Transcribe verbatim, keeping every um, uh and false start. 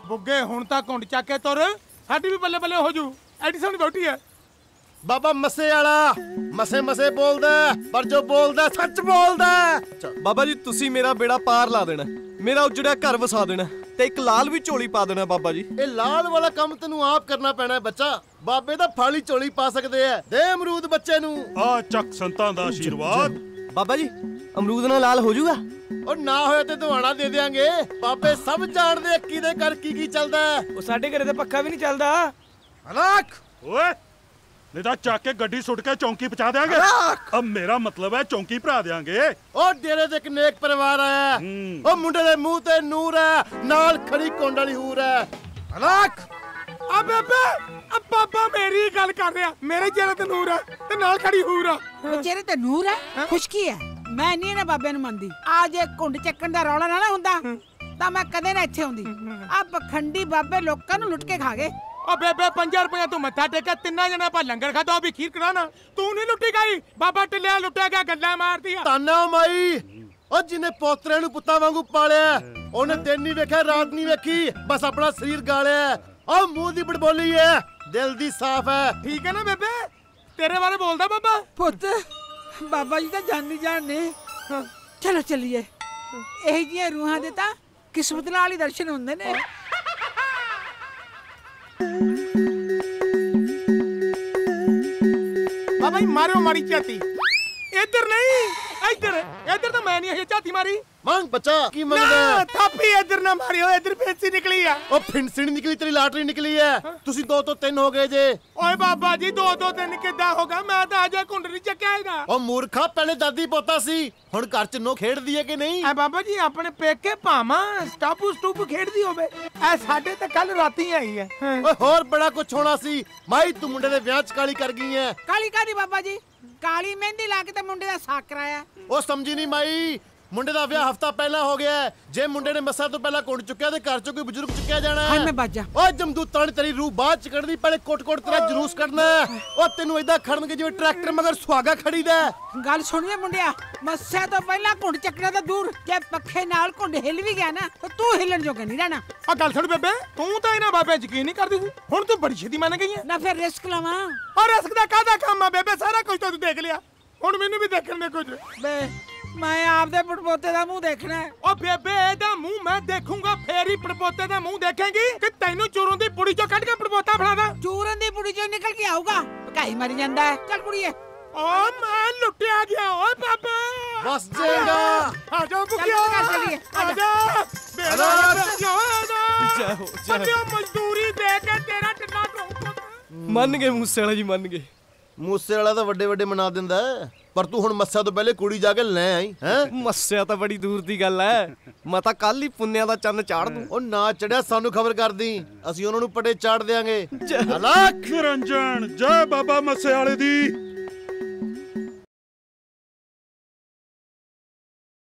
बुग्गे हुण तां घुंड चक के तुर, साडी भी बल्ले बल्ले हो जू। एडी सोहनी बोटी है बाबा मसे वाला, मसे मसे बोलदा पर जो बोलदा सच बोलदा। बाबा जी तुसी मेरा बेड़ा पार ला देना, मेरा उजड़िया घर वसा देना ते एक लाल भी झोली पा देना बाबा जी। ਇਹ ਲਾਲ ਵਾਲਾ ਕੰਮ ਤੈਨੂੰ ਆਪ ਕਰਨਾ ਪੈਣਾ ਹੈ ਬੱਚਾ। ਬਾਬੇ ਦਾ ਫਾਲੀ ਝੋਲੀ ਪਾ ਸਕਦੇ ਆ। ਦੇ ਅਮਰੂਦ ਬੱਚੇ ਨੂੰ। ਆ ਚੱਕ ਸੰਤਾਂ ਦਾ ਆਸ਼ੀਰਵਾਦ। ਬਾਬਾ ਜੀ ਅਮਰੂਦ ਨਾਲ ਲਾਲ ਹੋ ਜਾਊਗਾ? ਉਹ ਨਾ ਹੋਇਆ ਤੇ ਦਵਾਣਾ ਦੇ ਦੇਾਂਗੇ। ਬਾਬੇ ਸਭ ਜਾਣਦੇ ਆ ਕਿਹਦੇ ਘਰ ਕੀ ਕੀ ਚੱਲਦਾ। ਉਹ ਸਾਡੇ ਘਰੇ ਤਾਂ ਪੱਖਾ ਵੀ ਨਹੀਂ ਚੱਲਦਾ। ਰੱਖ ਓਏ नहीं तो चक के गड्डी सुट के चौंकी पहुंचा देंगे। अब मेरा मतलब है चौंकी भरा देंगे। ओ डेरे ते एक नेक परिवार है। ओ मुंडे दे मुंह ते नूर है, नाल खड़ी कोंड वाली हूर है। रख आ बेबे, अब पापा मेरी गल कर रहा। मेरे चेहरे ते नूर है ते नाल खड़ी हूर है। ओ चेहरे ते नूर है, खुशकी है। मैं नहीं ना बाबे नूं मंदी। आ जे घुंड चक्कण दा रौला ना हुंदा तां मैं कदे ना इत्थे आउंदी। आ पखंडी बाबे लोकां नूं लुट के खा गए। ओ बेबे पंजा रुपया तू मत्था टेका, तिन्ना जने आप लंगर खाता भी खीर कराना। तू नहीं लुटी गई, बाबा टिलिया लुटिया गया, गल्ला मार दिया। ताना माई ओ जिन्ने पोतरे नूं पुत्तां वांगू पालिया, ओने दिन नहीं वेखिया रात नहीं वेखी, बस अपना शरीर गालिया। ओ मुंह दी बड़बोली है, दिल दी साफ है। ठीक है ना बेबे, तेरे बारे बोलदा बाबा। पुत बाबा जी तो जानी जान ने। चलो चलिए, यही जिहियां रूहां दे तां किस्मत नाल ही दर्शन हुंदे ने। बाबा जी मारो मारी झाती। इधर नहीं, इधर इधर तो मैं नहीं है झाती मारी। मांग बच्चा की मंगदा? थापी इधर ना मारियो, इधर फिंसी निकली है। ओ फिंसी निकली, तेरी लॉटरी निकली है। तुसी दो तो तीन हो गए जे। ओए बाबा जी दो दो तीन किदा होगा? मैं तो आजा घुंड नहीं चक्यागा। ओ मूर्खा पहले दादी पोता सी, हुण घर च नो खेडदी है कि नहीं? ए बाबा जी अपने पेके भामा स्टापू स्टूप खेडदी होवे, ए साडे ते कल राती आई है। ओए होर बड़ा कुछ होना सी। माई तू मुंडे दे विआह च काली कर गई है। काली कादी बाबा जी? काली मेहंदी ला के ते मुंडे दा साक कराया। ओ समझी नहीं माई, मुंडे दा विआह हफ्ता पहला हो गया है। जे मुंडे ने मसा तो पहला कुंड चुक्या ते घर चों कोई बुजुर्ग चुक्या जाना है। हाय मैं बाजा। ओ जमदूतां ने तेरी रूह बाहर च कढदी, पहले कोट कोट तेरा जुलूस कढना है। ओ तेनू इदा खड़नगे जिवें ट्रैक्टर मगर सुहागा खड़ीदा। गल सुनिए मुंडिया, मस्से तो पहला घुंड चकना तो दूर, जे पखे नाल घुंड हिल भी गया ना तो तू हिलन जोगा नहीं रहना। आ गल सुन बेबे, तू तो इना बाबे यकीन नहीं करदी सी, हुण तू बड़ी छेती मान गई है ना। फिर रिस्क लवा। और रिस्क दा कादा काम है बेबे? सारा कुछ तो तू देख लिया, हुण मैनू भी देखण दे कुछ। बे मैं आपदे पड़पोते दा मुंह देखना है। ओ बेबे एदा मुंह मैं देखूंगा, फेर ही पड़पोते दा मुंह देखेंगी कि तैनू चूरों दी पुड़ी चो कट के पड़पोता फड़ा दा। चूरों दी पुड़ी चो निकल के आऊगा, पकाई मर जांदा है। चल कुड़िए। ओ मैं लुटिया गया। ओ पापा बस जाएगा। आ जाओ बुकिया, चलिए आ जा बेरा जय हो जय हो। मजदूरी दे के तेरा टिड्डा ठोक। मन गए मूसे वाला जी, मन गए। मूसे वाला तो ਵੱਡੇ ਵੱਡੇ ਮਨਾ ਦਿੰਦਾ, ਪਰ ਤੂੰ ਹੁਣ ਮੱਸਿਆ ਤੋਂ ਪਹਿਲੇ ਕੁੜੀ ਜਾ ਕੇ ਲੈ ਆਈ ਹੈ। ਮੱਸਿਆ ਤਾਂ ਬੜੀ ਦੂਰ ਦੀ ਗੱਲ ਹੈ, ਮੈਂ ਤਾਂ ਕੱਲ ਹੀ ਪੁੰਨਿਆ ਦਾ ਚੰਨ ਚਾੜ ਦੂੰ। ਉਹ ਨਾ ਚੜਿਆ ਸਾਨੂੰ ਖਬਰ ਕਰਦੀ, ਅਸੀਂ ਉਹਨਾਂ ਨੂੰ ਪਟੇ ਚਾੜ ਦੇਾਂਗੇ। ਨਿਰੰਜਨ ਜੈ ਬਾਬਾ ਮੱਸੇ ਵਾਲੇ ਦੀ।